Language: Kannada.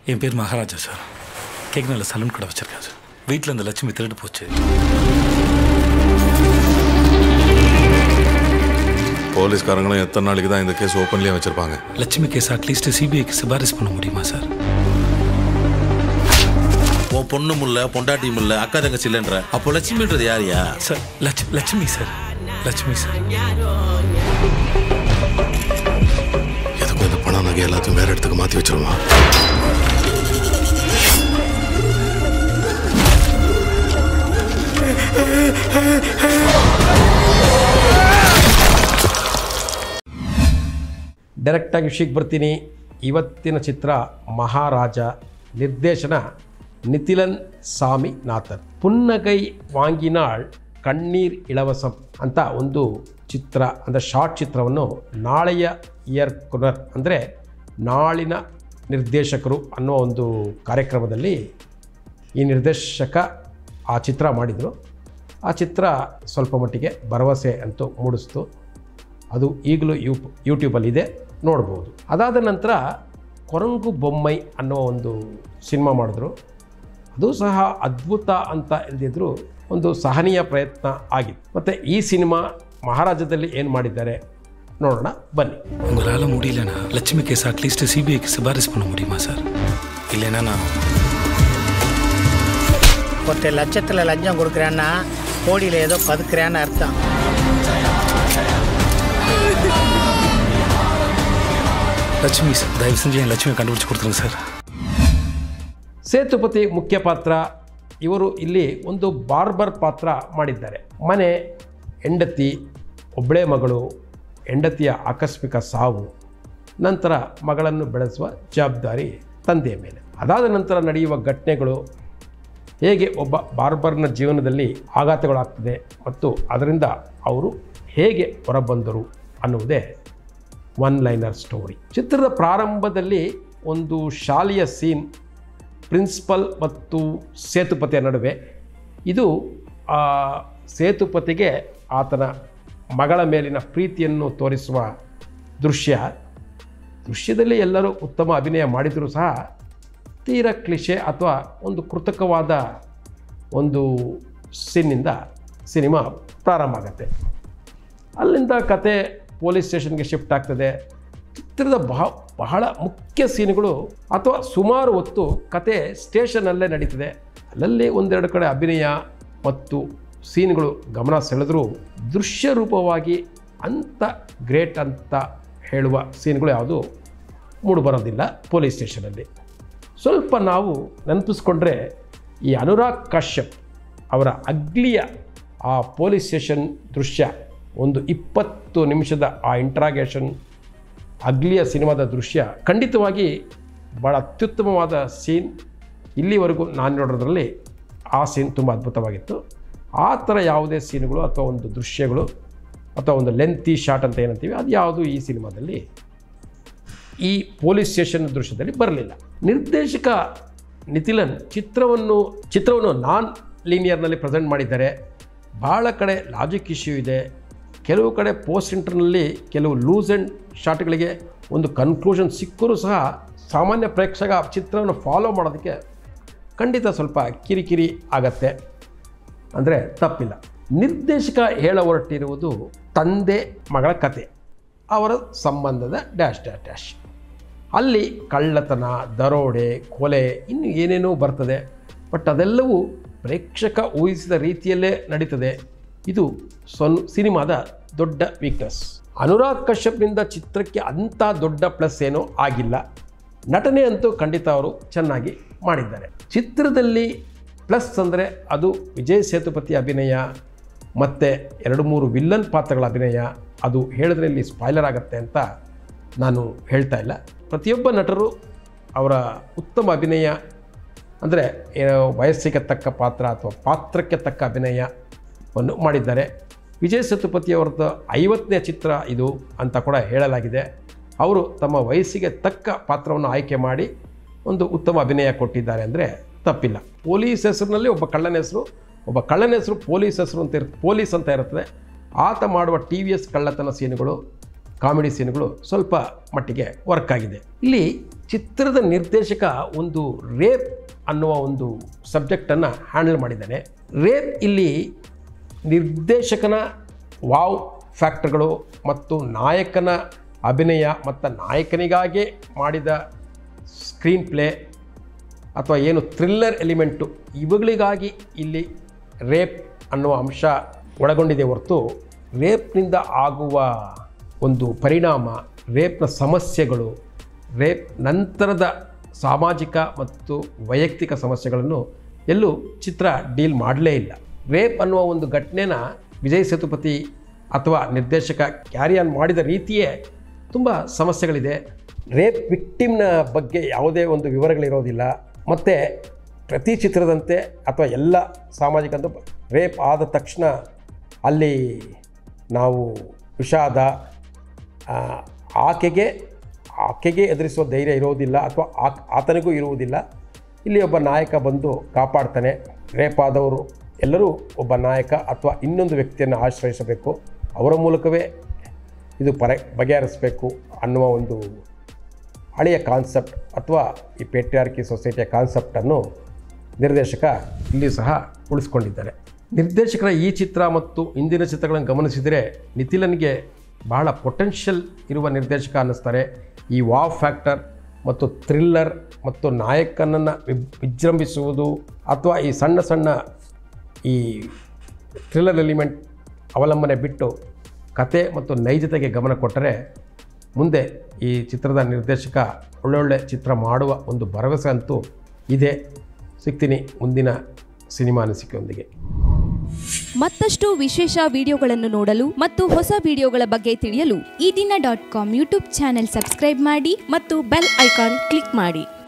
என் பேர் மகாராஜா சார். கேக்னால சலூன் கடை வச்சிருக்கேன் சார். வீட்டில் அந்த லட்சுமி திருட்டு போச்சு. போலீஸ்காரங்களும் எத்தனை நாளைக்கு தான் இந்த கேஸ் ஓப்பன்லேயே வச்சிருப்பாங்க? லட்சுமி கேஸ் அட்லீஸ்ட் சிபிஐக்கு சிபாரிசு பண்ண முடியுமா சார்? உன் பொண்ணும் இல்லை, பொண்டாட்டியும் இல்லை, அக்கா தங்கச்சி இல்லைன்ற. அப்போ லட்சுமின்றது யாரியா sir? Lakshmi sir. Lakshmi sir. எதுக்கும் இந்த பணம் நகை எல்லாத்தையும் வேற இடத்துக்கு மாற்றி வச்சிருமா? ಡೈರೆಕ್ಟಾಗಿ ವಿಷಯಕ್ಕೆ ಬರ್ತೀನಿ. ಇವತ್ತಿನ ಚಿತ್ರ ಮಹಾರಾಜ. ನಿರ್ದೇಶನ ನಿತಿಲನ್ ಸಾಮಿನಾಥನ್. ಪುನ್ನಗೈ ವಾಂಗಿನಾಳ್ ಕಣ್ಣೀರ್ ಇಳವಸಂ ಅಂತ ಒಂದು ಚಿತ್ರ, ಅಂದರೆ ಶಾರ್ಟ್ ಚಿತ್ರವನ್ನು ನಾಳೆಯ ಇಯರ್ಕುನರ್ ಅಂದರೆ ನಾಳಿನ ನಿರ್ದೇಶಕರು ಅನ್ನೋ ಒಂದು ಕಾರ್ಯಕ್ರಮದಲ್ಲಿ ಈ ನಿರ್ದೇಶಕ ಆ ಚಿತ್ರ ಮಾಡಿದರು. ಆ ಚಿತ್ರ ಸ್ವಲ್ಪ ಮಟ್ಟಿಗೆ ಭರವಸೆ ಅಂತೂ ಮೂಡಿಸ್ತು. ಅದು ಈಗಲೂ ಯೂಟ್ಯೂಬಲ್ಲಿದೆ, ನೋಡ್ಬೋದು. ಅದಾದ ನಂತರ ಕೊರಂಗು ಬೊಮ್ಮೈ ಅನ್ನೋ ಒಂದು ಸಿನಿಮಾ ಮಾಡಿದ್ರು. ಅದು ಸಹ ಅದ್ಭುತ ಅಂತ ಇಲ್ದಿದ್ರು ಒಂದು ಸಹನೀಯ ಪ್ರಯತ್ನ ಆಗಿತ್ತು. ಮತ್ತು ಈ ಸಿನಿಮಾ ಮಹಾರಾಜದಲ್ಲಿ ಏನು ಮಾಡಿದ್ದಾರೆ ನೋಡೋಣ ಬನ್ನಿ. உங்களால முடியலனா லட்சுமி கேஸ் அட்லீஸ்ட் சிபிஐக்கு சிபாரிசு பண்ண முடியுமா சார்? இல்லைன்னா நான் ஒருத்தர் லட்சத்தில் லஞ்சம் கொடுக்குறேன்னா கோடியில் ஏதோ பதுக்குறேன்னு அர்த்தம். லட்சுமி சார், தயவு செஞ்சு என் லட்சுமி கண்டுபிடிச்சு கொடுத்துருங்க சார். ಸೇತುಪತಿ ಮುಖ್ಯ ಪಾತ್ರ. ಇವರು ಇಲ್ಲಿ ಒಂದು ಬಾರ್ಬರ್ ಪಾತ್ರ ಮಾಡಿದ್ದಾರೆ. ಮನೆ, ಹೆಂಡತಿ, ಒಬ್ಬಳೇ ಮಗಳು, ಹೆಂಡತಿಯ ಆಕಸ್ಮಿಕ ಸಾವು, ನಂತರ ಮಗಳನ್ನು ಬೆಳೆಸುವ ಜವಾಬ್ದಾರಿ ತಂದೆಯ ಮೇಲೆ. ಅದಾದ ನಂತರ ನಡೆಯುವ ಘಟನೆಗಳು, ಹೇಗೆ ಒಬ್ಬ ಬಾರ್ಬರ್ನ ಜೀವನದಲ್ಲಿ ಆಘಾತಗಳಾಗ್ತದೆ ಮತ್ತು ಅದರಿಂದ ಅವರು ಹೇಗೆ ಹೊರಬಂದರು ಅನ್ನುವುದೇ ಒನ್ ಲೈನರ್ ಸ್ಟೋರಿ. ಚಿತ್ರದ ಪ್ರಾರಂಭದಲ್ಲಿ ಒಂದು ಶಾಲೆಯ ಸೀನ್, ಪ್ರಿನ್ಸಿಪಲ್ ಮತ್ತು ಸೇತುಪತಿಯ ನಡುವೆ. ಇದು ಸೇತುಪತಿಗೆ ಆತನ ಮಗಳ ಮೇಲಿನ ಪ್ರೀತಿಯನ್ನು ತೋರಿಸುವ ದೃಶ್ಯದಲ್ಲಿ ಎಲ್ಲರೂ ಉತ್ತಮ ಅಭಿನಯ ಮಾಡಿದರೂ ಸಹ ತೀರಾ ಕ್ಲಿಷೆ ಅಥವಾ ಒಂದು ಕೃತಕವಾದ ಒಂದು ಸೀನ್ನಿಂದ ಸಿನಿಮಾ ಪ್ರಾರಂಭ ಆಗುತ್ತೆ. ಅಲ್ಲಿಂದ ಕತೆ ಪೊಲೀಸ್ ಸ್ಟೇಷನ್ಗೆ ಶಿಫ್ಟ್ ಆಗ್ತದೆ. ಚಿತ್ರದ ಬಹಳ ಮುಖ್ಯ ಸೀನ್ಗಳು ಅಥವಾ ಸುಮಾರು ಹೊತ್ತು ಕತೆ ಸ್ಟೇಷನಲ್ಲೇ ನಡೀತದೆ. ಅಲ್ಲಲ್ಲಿ ಒಂದೆರಡು ಕಡೆ ಅಭಿನಯ ಮತ್ತು ಸೀನ್ಗಳು ಗಮನ ಸೆಳೆದರೂ ದೃಶ್ಯ ರೂಪವಾಗಿ ಅಂಥ ಗ್ರೇಟ್ ಅಂತ ಹೇಳುವ ಸೀನ್ಗಳು ಯಾವುದು ಮೂಡಿಬರೋದಿಲ್ಲ ಪೊಲೀಸ್ ಸ್ಟೇಷನಲ್ಲಿ. ಸ್ವಲ್ಪ ನಾವು ನೆನಪಿಸ್ಕೊಂಡ್ರೆ ಈ ಅನುರಾಗ್ ಕಶ್ಯಪ್ ಅವರ ಅಗ್ಲಿಯ ಆ ಪೊಲೀಸ್ ಸ್ಟೇಷನ್ ದೃಶ್ಯ, ಒಂದು 20 ನಿಮಿಷದ ಆ ಇಂಟ್ರಾಗೇಷನ್ ಅಗ್ಲಿಯ ಸಿನಿಮಾದ ದೃಶ್ಯ ಖಂಡಿತವಾಗಿ ಭಾಳ ಅತ್ಯುತ್ತಮವಾದ ಸೀನ್. ಇಲ್ಲಿವರೆಗೂ ನಾನು ನೋಡೋದ್ರಲ್ಲಿ ಆ ಸೀನ್ ತುಂಬ ಅದ್ಭುತವಾಗಿತ್ತು. ಆ ಥರ ಯಾವುದೇ ಸೀನ್ಗಳು ಅಥವಾ ಒಂದು ದೃಶ್ಯಗಳು ಅಥವಾ ಒಂದು ಲೆಂತಿ ಶಾಟ್ ಅಂತ ಏನಂತೀವಿ, ಅದು ಯಾವುದು ಈ ಸಿನಿಮಾದಲ್ಲಿ ಈ ಪೊಲೀಸ್ ಸ್ಟೇಷನ್ ದೃಶ್ಯದಲ್ಲಿ ಬರಲಿಲ್ಲ. ನಿರ್ದೇಶಕ ನಿತಿಲನ್ ಚಿತ್ರವನ್ನು ನಾನ್ ಲೀನಿಯರ್ನಲ್ಲಿ ಪ್ರೆಸೆಂಟ್ ಮಾಡಿದ್ದಾರೆ. ಭಾಳ ಕಡೆ ಲಾಜಿಕ್ ಇಶ್ಯೂ ಇದೆ. ಕೆಲವು ಕಡೆ ಪೋಸ್ಟ್ ಇಂಟರ್ನಲ್ಲಿ ಕೆಲವು ಲೂಸ್ ಆ್ಯಂಡ್ ಶಾಟ್ಗಳಿಗೆ ಒಂದು ಕನ್ಕ್ಲೂಷನ್ ಸಿಕ್ಕರೂ ಸಹ ಸಾಮಾನ್ಯ ಪ್ರೇಕ್ಷಕ ಚಿತ್ರವನ್ನು ಫಾಲೋ ಮಾಡೋದಕ್ಕೆ ಖಂಡಿತ ಸ್ವಲ್ಪ ಕಿರಿಕಿರಿ ಆಗತ್ತೆ, ಅಂದರೆ ತಪ್ಪಿಲ್ಲ. ನಿರ್ದೇಶಕ ಹೇಳ ಹೊರಟಿರುವುದು ತಂದೆ ಮಗಳ ಕತೆ, ಅವರ ಸಂಬಂಧದ ಡ್ಯಾಶ್ ಡ್ಯಾಶ್ ಡ್ಯಾಶ್. ಅಲ್ಲಿ ಕಳ್ಳತನ, ದರೋಡೆ, ಕೊಲೆ, ಇನ್ನು ಏನೇನೋ ಬರ್ತದೆ. ಬಟ್ ಅದೆಲ್ಲವೂ ಪ್ರೇಕ್ಷಕ ಊಹಿಸಿದ ರೀತಿಯಲ್ಲೇ ನಡೀತದೆ. ಇದು ಸಿನಿಮಾದ ದೊಡ್ಡ ವೀಕ್ನೆಸ್. ಅನುರಾಗ್ ಕಶ್ಯಪ್ನಿಂದ ಚಿತ್ರಕ್ಕೆ ಅಂಥ ದೊಡ್ಡ ಪ್ಲಸ್ ಏನೂ ಆಗಿಲ್ಲ. ನಟನೆ ಅಂತೂ ಖಂಡಿತ ಅವರು ಚೆನ್ನಾಗಿ ಮಾಡಿದ್ದಾರೆ. ಚಿತ್ರದಲ್ಲಿ ಪ್ಲಸ್ ಅಂದರೆ ಅದು ವಿಜಯ್ ಸೇತುಪತಿ ಅಭಿನಯ ಮತ್ತು 2-3 ವಿಲ್ಲನ್ ಪಾತ್ರಗಳ ಅಭಿನಯ. ಅದು ಹೇಳಿದ್ರೆ ಇಲ್ಲಿ ಸ್ಪಾಯ್ಲರ್ ಆಗುತ್ತೆ ಅಂತ ನಾನು ಹೇಳ್ತಾ ಇಲ್ಲ. ಪ್ರತಿಯೊಬ್ಬ ನಟರು ಅವರ ಉತ್ತಮ ಅಭಿನಯ ಅಂದರೆ ವಯಸ್ಸಿಗೆ ತಕ್ಕ ಪಾತ್ರ ಅಥವಾ ಪಾತ್ರಕ್ಕೆ ತಕ್ಕ ಅಭಿನಯವನ್ನು ಮಾಡಿದ್ದಾರೆ. ವಿಜಯ್ ಸೇತುಪತಿಯವರದ್ದು 50ನೇ ಚಿತ್ರ ಇದು ಅಂತ ಕೂಡ ಹೇಳಲಾಗಿದೆ. ಅವರು ತಮ್ಮ ವಯಸ್ಸಿಗೆ ತಕ್ಕ ಪಾತ್ರವನ್ನು ಆಯ್ಕೆ ಮಾಡಿ ಒಂದು ಉತ್ತಮ ಅಭಿನಯ ಕೊಟ್ಟಿದ್ದಾರೆ ಅಂದರೆ ತಪ್ಪಿಲ್ಲ. ಪೊಲೀಸ್ ಹೆಸರಿನಲ್ಲಿ ಒಬ್ಬ ಕಳ್ಳನ ಹೆಸರು ಪೊಲೀಸ್ ಅಂತ ಇರುತ್ತದೆ. ಆತ ಮಾಡುವ TVS ಕಳ್ಳತನ ಸೀನುಗಳು, ಕಾಮಿಡಿ ಸೀನ್ಗಳು ಸ್ವಲ್ಪ ಮಟ್ಟಿಗೆ ವರ್ಕ್ ಆಗಿದೆ. ಇಲ್ಲಿ ಚಿತ್ರದ ನಿರ್ದೇಶಕ ಒಂದು ರೇಪ್ ಅನ್ನುವ ಒಂದು ಸಬ್ಜೆಕ್ಟನ್ನು ಹ್ಯಾಂಡಲ್ ಮಾಡಿದ್ದಾನೆ. ರೇಪ್ ಇಲ್ಲಿ ನಿರ್ದೇಶಕನ ವಾವ್ ಫ್ಯಾಕ್ಟರ್ಗಳು ಮತ್ತು ನಾಯಕನ ಅಭಿನಯ ಮತ್ತು ನಾಯಕನಿಗಾಗೇ ಮಾಡಿದ ಸ್ಕ್ರೀನ್ ಪ್ಲೇ ಅಥವಾ ಏನು ಥ್ರಿಲ್ಲರ್ ಎಲಿಮೆಂಟು ಇವುಗಳಿಗಾಗಿ ಇಲ್ಲಿ ರೇಪ್ ಅನ್ನುವ ಅಂಶ ಒಳಗೊಂಡಿದೆ ಹೊರತು ರೇಪ್ನಿಂದ ಆಗುವ ಒಂದು ಪರಿಣಾಮ, ರೇಪ್ನ ಸಮಸ್ಯೆಗಳು, ರೇಪ್ ನಂತರದ ಸಾಮಾಜಿಕ ಮತ್ತು ವೈಯಕ್ತಿಕ ಸಮಸ್ಯೆಗಳನ್ನು ಎಲ್ಲೂ ಚಿತ್ರ ಡೀಲ್ ಮಾಡಲೇ ಇಲ್ಲ. ರೇಪ್ ಅನ್ನುವ ಒಂದು ಘಟನೆನ ವಿಜಯ್ ಸೇತುಪತಿ ಅಥವಾ ನಿರ್ದೇಶಕ ಕ್ಯಾರಿ ಆನ್ ಮಾಡಿದ ರೀತಿಯೇ ತುಂಬ ಸಮಸ್ಯೆಗಳಿದೆ. ರೇಪ್ ವಿಕ್ಟಿಮ್ನ ಬಗ್ಗೆ ಯಾವುದೇ ಒಂದು ವಿವರಗಳಿರೋದಿಲ್ಲ. ಮತ್ತು ಪ್ರತಿ ಚಿತ್ರದಂತೆ ಅಥವಾ ಎಲ್ಲ ಸಾಮಾಜಿಕ ರೇಪ್ ಆದ ತಕ್ಷಣ ಅಲ್ಲಿ ನಾವು ವಿಷಾದ, ಆಕೆಗೆ ಎದುರಿಸುವ ಧೈರ್ಯ ಇರೋದಿಲ್ಲ ಅಥವಾ ಆತನಿಗೂ ಇರುವುದಿಲ್ಲ. ಇಲ್ಲಿ ಒಬ್ಬ ನಾಯಕ ಬಂದು ಕಾಪಾಡ್ತಾನೆ. ರೇಪ್ ಆದವರು ಎಲ್ಲರೂ ಒಬ್ಬ ನಾಯಕ ಅಥವಾ ಇನ್ನೊಂದು ವ್ಯಕ್ತಿಯನ್ನು ಆಶ್ರಯಿಸಬೇಕು, ಅವರ ಮೂಲಕವೇ ಇದು ಬಗೆಹರಿಸಬೇಕು ಅನ್ನುವ ಒಂದು ಹಳೆಯ ಕಾನ್ಸೆಪ್ಟ್ ಅಥವಾ ಈ ಪೇಟ್ರಿಯಾರ್ಕಿ ಸೊಸೈಟಿಯ ಕಾನ್ಸೆಪ್ಟನ್ನು ನಿರ್ದೇಶಕ ಇಲ್ಲಿ ಸಹ ಉಳಿಸ್ಕೊಂಡಿದ್ದಾರೆ. ನಿರ್ದೇಶಕರ ಈ ಚಿತ್ರ ಮತ್ತು ಇಂದಿನ ಚಿತ್ರಗಳನ್ನು ಗಮನಿಸಿದರೆ ನಿತಿಲನ್ಗೆ ಬಹಳ ಪೊಟೆನ್ಷಿಯಲ್ ಇರುವ ನಿರ್ದೇಶಕ ಅನ್ನಿಸ್ತಾರೆ. ಈ ವಾವ್ ಫ್ಯಾಕ್ಟರ್ ಮತ್ತು ಥ್ರಿಲ್ಲರ್ ಮತ್ತು ನಾಯಕನನ್ನು ವಿಜೃಂಭಿಸುವುದು ಅಥವಾ ಈ ಸಣ್ಣ ಸಣ್ಣ ಈ ಥ್ರಿಲ್ಲರ್ ಎಲಿಮೆಂಟ್ ಅವಲಂಬನೆ ಬಿಟ್ಟು ಕತೆ ಮತ್ತು ನೈಜತೆಗೆ ಗಮನ ಕೊಟ್ಟರೆ ಮುಂದೆ ಈ ಚಿತ್ರದ ನಿರ್ದೇಶಕ ಒಳ್ಳೊಳ್ಳೆ ಚಿತ್ರ ಮಾಡುವ ಒಂದು ಭರವಸೆ ಅಂತೂ ಇದೆ. ಸಿಗ್ತೀನಿ ಮುಂದಿನ ಸಿನಿಮಾ ಅನಿಸಿಕೆಯೊಂದಿಗೆ. ಮತ್ತಷ್ಟು ವಿಶೇಷ ವಿಡಿಯೋಗಳನ್ನು ನೋಡಲು ಮತ್ತು ಹೊಸ ವಿಡಿಯೋಗಳ ಬಗ್ಗೆ ತಿಳಿಯಲು ಈ ದಿನ .com ಯೂಟ್ಯೂಬ್ ಚಾನೆಲ್ ಸಬ್ಸ್ಕ್ರೈಬ್ ಮಾಡಿ ಮತ್ತು ಬೆಲ್ ಐಕಾನ್ ಕ್ಲಿಕ್ ಮಾಡಿ.